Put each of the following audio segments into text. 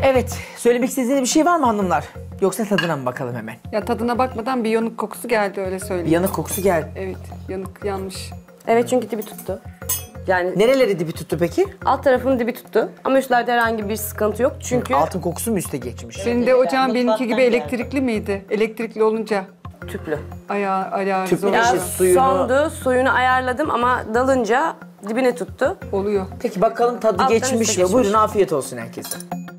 Evet, söylemek istediğiniz bir şey var mı hanımlar? Yoksa tadına mı bakalım hemen? Ya tadına bakmadan bir yanık kokusu geldi öyle Bir söyleyeyim. yanık kokusu geldi. Evet, yanık yanmış. Evet çünkü dibi tuttu. Yani Nereleri dibi tuttu peki? alt tarafının dibi tuttu ama üstlerde herhangi bir sıkıntı yok çünkü Altın kokusu mu üste geçmiş? Senin de ocağın benimki gibi elektrikli miydi? Elektrikli olunca tüplü. ayağı Tüplü zor bir şey. Ya oluyor. Suyunu- sondu, suyunu ayarladım ama dalınca dibine tuttu. Oluyor. Peki bakalım tadı Alttan geçmiş üste mi? geçmiş. Buyurun afiyet olsun herkese.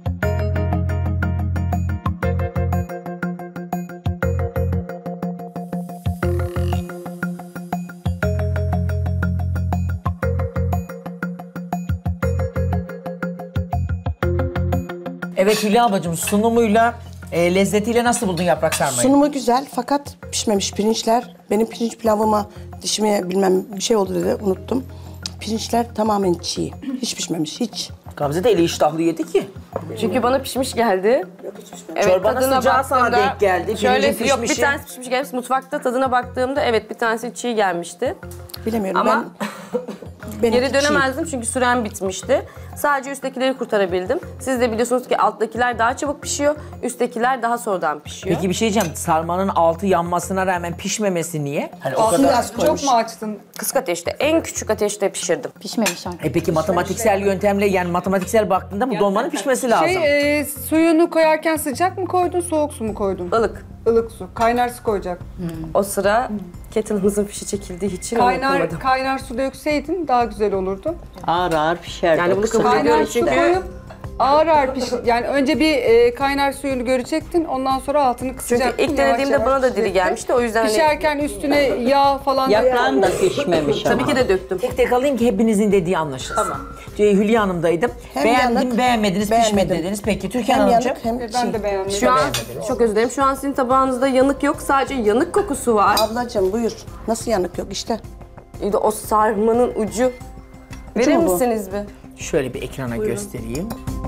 Evet Hülya ablacığım sunumuyla, lezzetiyle nasıl buldun yaprak sarmayı? Sunumu güzel fakat pişmemiş pirinçler. Benim pirinç pilavıma dişime bilmem bir şey oldu dedi unuttum. Pirinçler tamamen çiğ. Hiç pişmemiş hiç. Gamze de eli iştahlı yedi ki. Çünkü bana pişmiş geldi. Evet, Çorbanın tadına sıcağı sana baktığımda denk geldi. Şöyle Pirincin yok bir pişmişi. tanesi pişmiş gelmiş. Mutfakta tadına baktığımda evet bir tanesi çiğ gelmişti. Bilemiyorum Ama benimki geri dönemezdim çünkü sürem bitmişti. Sadece üsttekileri kurtarabildim. Siz de biliyorsunuz ki alttakiler daha çabuk pişiyor, üsttekiler daha sonradan pişiyor. Peki bir şey diyeceğim. Sarmanın altı yanmasına rağmen pişmemesi niye? Hani o Altını kadar. az koymuş. çok mu açtın? Kısık ateşte, en küçük ateşte pişirdim. Pişmemiş ama. Peki matematiksel yöntemle yani matematiksel baktığında bu dolmanın pişmesi lazım. Suyunu koyarken sıcak mı koydun, soğuk su mu koydun? Ilık. Ilık su. Kaynar su koyacak. O sıra kettle'ımızın fişi çekildiği için unutmadım. Kaynar su dökseydin daha güzel olurdu. Ağır ağır pişerdi. Yani bunu kabul Kaynar ediyorum su çünkü koyup ağır ağır piş. Yani önce bir kaynar suyunu görecektin, ondan sonra altını çünkü kısacaktın. ilk denediğimde bana da diri gelmişti. O yüzden hani Pişerken üstüne yağ falan Yaprağın da pişmemiş ama. tabii ki de döktüm. Tek tek alayım ki hepinizin dediği anlaşılsın. Tamam. Hülya Hanım'daydım. Hem Beğendim, yanık, beğenmediniz, pişmedi beğenmedim. dediniz. Peki Türkan Hem Hanımcığım? yanık hem Ben çiğ. de beğenmedim. Şu an çok özür dilerim. Şu an sizin tabağınızda yanık yok. Sadece yanık kokusu var. Ablacığım buyur. Nasıl yanık yok işte. O sarmanın ucu. Verir mu bu? misiniz bir? Şöyle bir ekrana göstereyim.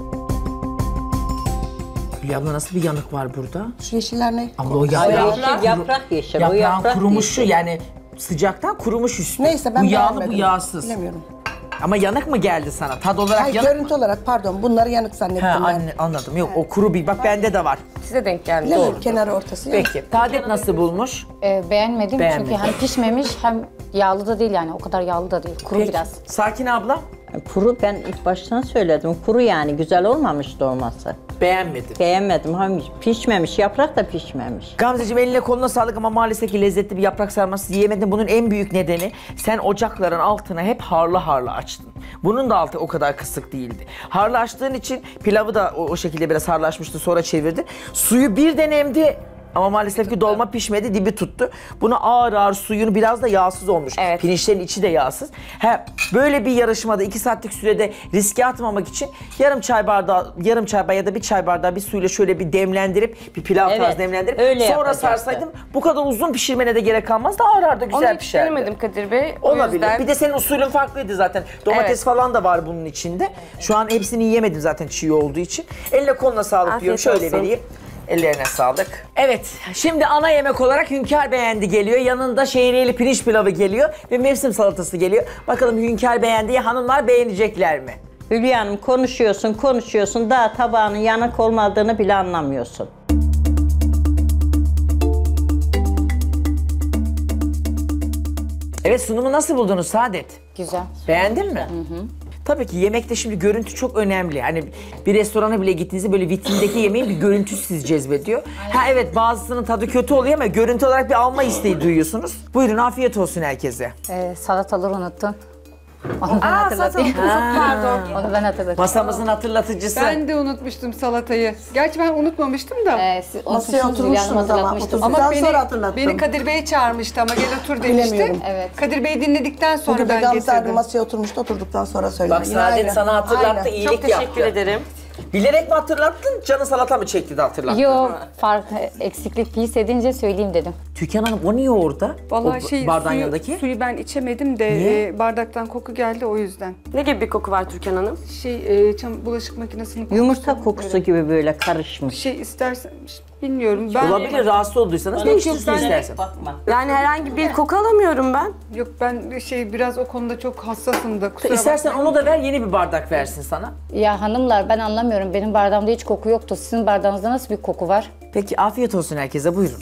Hülya abla nasıl bir yanık var burada? Şu yeşiller ne? Abla o Yaprak yeşil. O yaprağın yaprak kurumuşu yeşil. yani sıcaktan kurumuş üstü. Neyse ben bu yağlı bu beğenmedim. yağsız. Bilemiyorum. Ama yanık mı geldi sana? Tad olarak Hayır yanık. görüntü olarak pardon bunları yanık zannettim Ha, ben. anladım. Yok o kuru bir. Bak bende de var. Size denk geldi. Bilemiyorum kenarı ortası yanık. Peki. Tadet nasıl bulmuş? Beğenmedim Beğenmedim. çünkü hem pişmemiş hem yağlı da değil yani o kadar yağlı da değil. Kuru Peki. biraz. Sakin abla. Kuru ben ilk baştan söyledim. Kuru yani güzel olmamış dolması. Beğenmedim. Beğenmedim. Hem pişmemiş. Yaprak da pişmemiş. Gamzeciğim eline koluna sağlık ama maalesef ki lezzetli bir yaprak sarması yiyemedin. Bunun en büyük nedeni sen ocakların altına hep harlı harlı açtın. Bunun da altı o kadar kısık değildi. Harlı açtığın için pilavı da o şekilde biraz harlaşmıştı sonra çevirdi. Suyu birden emdi. Ama maalesef ki dolma pişmedi, dibi tuttu. Bunu ağır ağır suyunu biraz da yağsız olmuş. Evet. Pirinçlerin içi de yağsız. Böyle bir yarışmada 2 saatlik sürede riske atmamak için yarım çay bardağı ya da bir çay bardağı bir suyla şöyle bir demlendirip bir pilav Evet, tarzı demlendirip öyle sonra yapacaktı. sarsaydım bu kadar uzun pişirmene de gerek kalmazdı. Ağır ağır da Onu güzel hiç pişerdi. denemedim Kadir Bey. O Olabilir. yüzden Bir de senin usulün farklıydı zaten. Domates Evet. falan da var bunun içinde. Şu an hepsini yiyemedim zaten çiğ olduğu için. Eline koluna sağlık Afiyet diyorum. Şöyle olsun. vereyim. Ellerine sağlık. Evet, şimdi ana yemek olarak Hünkar Beğendi geliyor. Yanında şehriyeli pirinç pilavı geliyor ve mevsim salatası geliyor. Bakalım Hünkar Beğendi'yi hanımlar beğenecekler mi? Hülya Hanım konuşuyorsun. Daha tabağının yanık olmadığını bile anlamıyorsun. Evet, sunumu nasıl buldunuz Saadet? Güzel. Beğendin mi? Hı hı. Tabii ki yemekte şimdi görüntü çok önemli. Hani bir restorana bile gittiğinizde böyle vitrindeki yemeğin bir görüntüsü sizi cezbediyor. Ha evet bazısının tadı kötü oluyor ama görüntü olarak bir alma isteği duyuyorsunuz. Buyurun afiyet olsun herkese. Salataları unuttun. Onu ben Aa, hatırlatayım. pardon. Onu ben hatırlatayım. Masamızın hatırlatıcısı. Ben de unutmuştum salatayı. Gerçi ben unutmamıştım da. Siz Masaya unutmuşsunuz, Hülya Hanım oturmuştunuz ama hatırlatmıştım. oturduktan Ama sonra hatırlattım. beni Kadir Bey çağırmıştı ama gel otur demişti. Bilemiyorum. Evet. Kadir Bey dinledikten sonra Bugün de ben Gamze abi getirdim. masaya oturmuştu oturduktan sonra söyledi. Bak Yine Saadet aynı. sana hatırlattı, Aynen. iyilik Çok teşekkür yaptı. ederim. Bilerek mi hatırlattın, canı salata mı çekti de hatırlattın? Yok, eksiklik hissedince söyleyeyim dedim. Türkan Hanım o niye orada? Vallahi o bardağın yanındaki. suyu ben içemedim de bardaktan koku geldi o yüzden. Ne gibi bir koku var Türkan Hanım? Bulaşık makinesinin kokusu. Yumurta kokusu gibi böyle karışmış. İstersen bilmiyorum. Ben Olabilir, rahatsız olduysanız değiştirsin istersen. Bakma. Yani herhangi bir koku alamıyorum ben. Yok ben biraz o konuda çok hassasım da kusura İstersen bakmayın. onu da ver, yeni bir bardak versin sana. Ya hanımlar ben anlamıyorum. Benim bardağımda hiç koku yoktu. Sizin bardağınızda nasıl bir koku var? Peki afiyet olsun herkese, buyurun.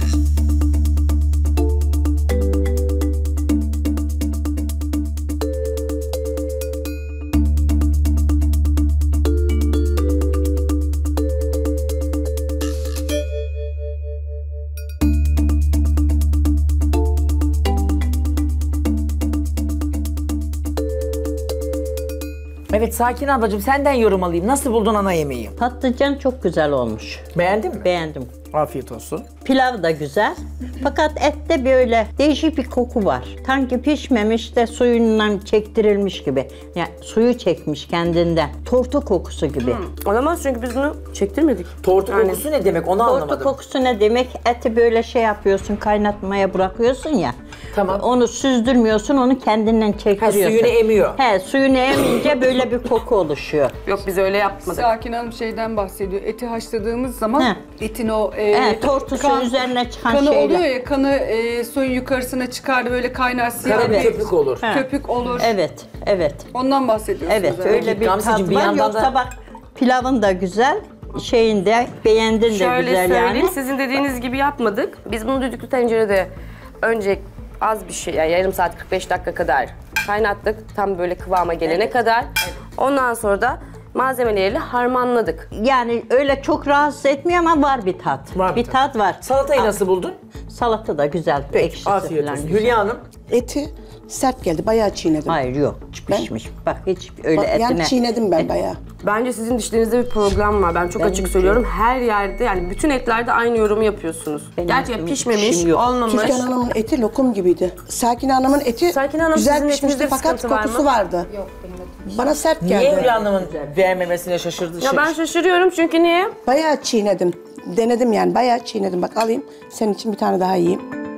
Evet Sakin ablacığım, senden yorum alayım. Nasıl buldun ana yemeği? Patlıcan çok güzel olmuş. Beğendin mi? Beğendim. Afiyet olsun. Pilav da güzel. Fakat ette böyle değişik bir koku var. Sanki pişmemiş de suyundan çektirilmiş gibi. Yani suyu çekmiş kendinden. Tortu kokusu gibi. Olamaz çünkü biz bunu çektirmedik. Tortu kokusu ne demek onu Tortu anlamadım. kokusu ne demek? Eti böyle şey yapıyorsun, kaynatmaya bırakıyorsun ya. Tamam. Onu süzdürmüyorsun, onu kendinden çektiriyorsun. suyunu emiyor. He, suyunu emince böyle bir koku oluşuyor. Yok biz öyle yapmadık. Sakin Hanım şeyden bahsediyor. Eti haşladığımız zaman He. etin o tortusu üzerine çıkan kanı şeyler. oluyor ya, kanı suyun yukarısına çıkardı böyle kaynar siyah Kara bir bir köpük olur. He. köpük olur. Evet, evet. Ondan bahsediyorsunuz. Evet, herhalde. öyle bir Gamzeciğim, tat bir var. yandan Yoksa da- bak pilavın da güzel, şeyin de beğendin de Şöyle güzel söyleyeyim, yani. sizin dediğiniz gibi yapmadık. Biz bunu düdüklü tencerede önce az bir şey, yani yarım saat 45 dakika kadar kaynattık. Tam böyle kıvama gelene kadar. Ondan sonra da malzemeleriyle harmanladık. Yani öyle çok rahatsız etmiyor ama var bir tat. Var bir bir tat. tat var. Salatayı nasıl buldun? Salata da güzel. Peki, ekşisi afiyet falan olsun. güzel. Hülya Hanım. Eti sert geldi, bayağı çiğnedim. Hayır yok, pişmiş. Bak hiç öyle Bak, etine. yani çiğnedim ben bayağı. Bence sizin dişlerinizde bir problem var. Ben çok açık söylüyorum. Her yerde, yani bütün etlerde aynı yorumu yapıyorsunuz. Benim Gerçekten etim pişmemiş, pişim yok. olmamış. Türkan Hanım'ın eti lokum gibiydi. Sakin Hanım'ın eti Sakin Hanım, güzel sizin pişmişti etinizde bir fakat sıkıntı var kokusu mı? vardı. Bana sert Niye geldi. Hülya Hanım'ın vermemesine şaşırdı? Ya ben şaşırıyorum çünkü niye? Bayağı çiğnedim. Denedim yani, bayağı çiğnedim. Bak alayım, senin için bir tane daha yiyeyim.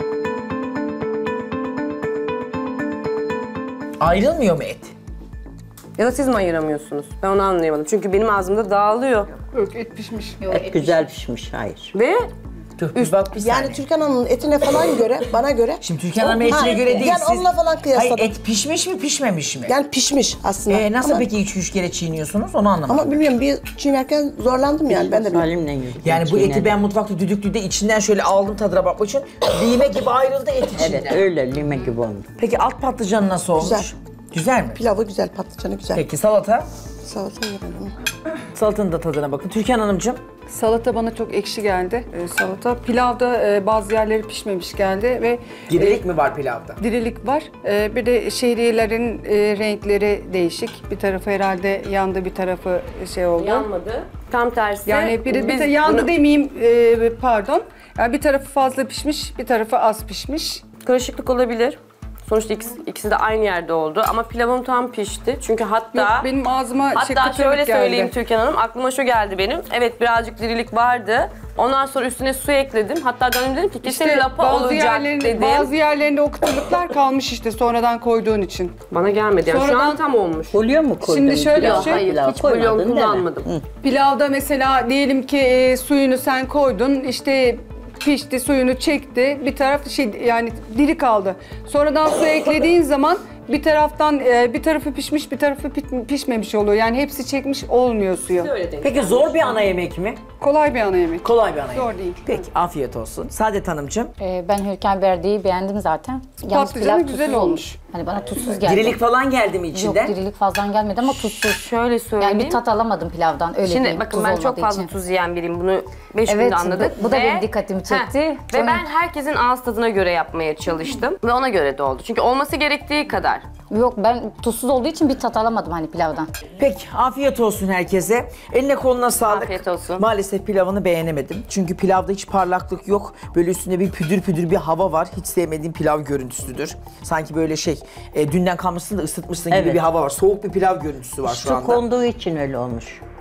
Ayrılmıyor mu et? Ya da siz mi ayıramıyorsunuz? Ben onu anlayamadım. Çünkü benim ağzımda dağılıyor. Yok, et pişmiş. Et güzel pişmiş, hayır. Ve Dur bir bak bir Yani saniye. Türkan Hanım'ın etine falan göre, bana göre. Şimdi Türkan Hanım'ın etine Ha, göre değil. Yani siz- onunla falan kıyasladım. Hayır, et pişmiş mi pişmemiş mi? Yani pişmiş aslında. Nasıl ama, peki 2-3 kere çiğniyorsunuz onu anlamadım. Ama bilmiyorum, bir çiğnerken zorlandım yani, ben de bilmiyorum. Salim'le yedim. Yani bu eti çiğnedim. ben mutfakta düdüklüde içinden şöyle aldım tadına bakmak için. Lime gibi ayrıldı et içinden. Evet, öyle lime gibi oldu. Peki alt patlıcanı nasıl olmuş? Güzel. Güzel mi? Pilavı güzel, patlıcanı güzel. Peki salata? Salata yemedim. Salatanın da tadına bakın. Türkan Hanımcığım. Salata bana çok ekşi geldi. Salata. Pilavda bazı yerleri pişmemiş geldi ve Dirilik mi var pilavda? dirilik var. Bir de şehriyelerin renkleri değişik. Bir tarafı herhalde yandı, bir tarafı şey oldu. yanmadı. Tam tersi. Yani bir Biz de yandı bunu- demeyeyim, pardon. Yani bir tarafı fazla pişmiş, bir tarafı az pişmiş. Karışıklık olabilir. Sonuçta ikisi de aynı yerde oldu ama pilavım tam pişti. Çünkü hatta Yok, benim ağzıma hatta kıtırlık şöyle geldi. söyleyeyim Türkan Hanım, aklıma şu geldi benim. Evet birazcık dirilik vardı. Ondan sonra üstüne su ekledim. Hatta döndüm dedim ki kesin lapa olacak dedim. Bazı yerlerinde o kıtırlıklar kalmış işte sonradan koyduğun için. Bana gelmedi yani. Şu Sonradan- an tam olmuş. Bulyon mu koydun? Şimdi şöyle pilav? bir şey- Hayır, Pilav hiç bulyon koymadın değil mi? kullanmadım. Pilavda mesela diyelim ki suyunu sen koydun, işte pişti, suyunu çekti. Bir taraf yani diri kaldı. Sonradan su eklediğin zaman bir taraftan bir tarafı pişmiş, bir tarafı pişmemiş oluyor. Yani hepsi çekmiş olmuyor suyu. Öyle denk Peki zor bir ana yemek mi? Kolay bir ana yemek. Kolay bir ana Zor yemek. değil. Peki afiyet olsun. Saadet Hanımcığım. Ben Hürkan Berdi'yi beğendim zaten. Yalnız Patlıcanı pilav güzel tuzsuz olmuş. Hani bana tuzsuz geldi. Dirilik falan geldi mi Yok, içinden? dirilik fazladan gelmedi ama tuzsuz. Şöyle söyleyeyim. Yani bir tat alamadım pilavdan, öyle Şimdi diyeyim, bakın tuz ben çok olmadığı fazla için. tuz yiyen biriyim. Bunu 5 Evet, günde anladık. bu da benim dikkatimi çekti. Ve Sonra- ben herkesin ağız tadına göre yapmaya çalıştım. Ve ona göre de oldu. Çünkü olması gerektiği kadar. Yok, ben tuzsuz olduğu için bir tat alamadım hani pilavdan. Peki afiyet olsun herkese. Eline koluna sağlık. Afiyet olsun. Maalesef pilavını beğenemedim. Çünkü pilavda hiç parlaklık yok. Böyle üstünde bir püdür püdür bir hava var. Hiç sevmediğim pilav görüntüsüdür. Sanki böyle dünden kalmışsın da ısıtmışsın gibi Evet. bir hava var. Soğuk bir pilav görüntüsü var şu Su anda. konduğu için öyle olmuş.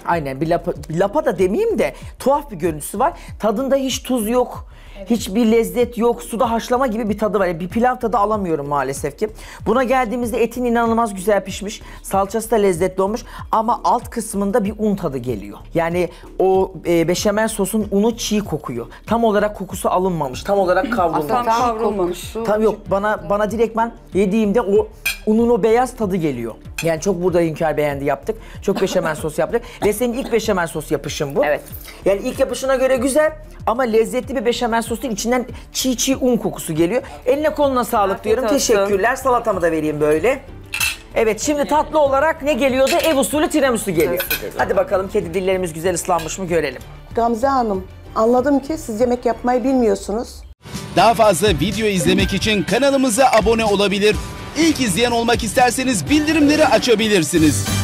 Aynen bir lapa da demeyeyim de tuhaf bir görüntüsü var. Tadında hiç tuz yok. Hiçbir lezzet yok. Suda haşlama gibi bir tadı var. Yani bir pilav tadı alamıyorum maalesef ki. Buna geldiğimizde etin inanılmaz güzel pişmiş. Salçası da lezzetli olmuş. Ama alt kısmında bir un tadı geliyor. Yani o beşamel sosun unu çiğ kokuyor. Tam olarak kokusu alınmamış. Tam olarak kavrulmamış. Tam kavrulmamış. Tam yok bana direkt ben yediğimde o unun o beyaz tadı geliyor. Yani çok burada Hünkar beğendi yaptık. Çok beşamel sos yaptık. Ve senin ilk beşamel sos yapışın bu. Evet. Yani ilk yapışına göre güzel ama lezzetli bir beşamel sos değil. İçinden çiğ un kokusu geliyor. Eline koluna sağlık Afiyet diyorum. olsun. Teşekkürler. Salatamı da vereyim böyle. Evet şimdi tatlı olarak ne geliyordu? Ev usulü tiramisu geliyor. Hadi bakalım kedi dillerimiz güzel ıslanmış mı görelim. Gamze Hanım, anladım ki siz yemek yapmayı bilmiyorsunuz. Daha fazla video izlemek için kanalımıza abone olabilir. İlk izleyen olmak isterseniz bildirimleri açabilirsiniz.